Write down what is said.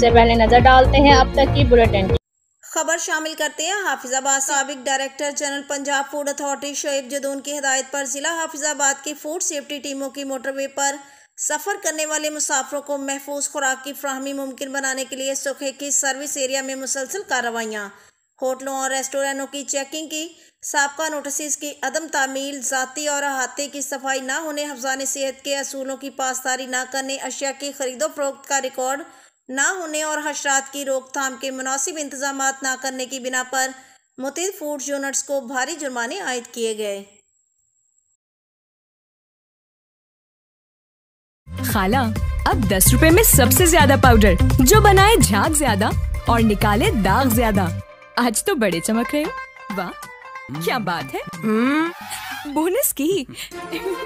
सबसे पहले नजर डालते हैं अब तक की बुलेटिन की खबर शामिल करते हैं। हाफिजाबाद साबिक director general Punjab food authority Shoaib Jadoon की हिदायत पर जिला हाफिजाबाद की फूड सेफ्टी टीमों की मोटरवे पर सफर करने वाले मुसाफिरों को महफूज खुराक की फ्राहमी मुमकिन बनाने के लिए सूखे की सर्विस एरिया में मुसलसल कार्रवाइयाँ, होटलों और रेस्टोरेंटों की चेकिंग की, साबका नोटिस की अदम तामील, जाती और अहाते की सफाई न होने, हफ्जान सेहत के असूलों की पासदारी न करने, अशिया की खरीदो फरोख्त का रिकॉर्ड ना होने और हशरात की रोकथाम के मुनासिब इंतजाम न करने की बिना पर मुतअद्दिद फूड यूनिट्स को भारी जुर्माने आयद किए गए। खाला, अब 10 रुपए में सबसे ज्यादा पाउडर जो बनाए झाग ज्यादा और निकाले दाग ज्यादा। आज तो बड़े चमक रहे हो। वाह, क्या बात है। बोनस की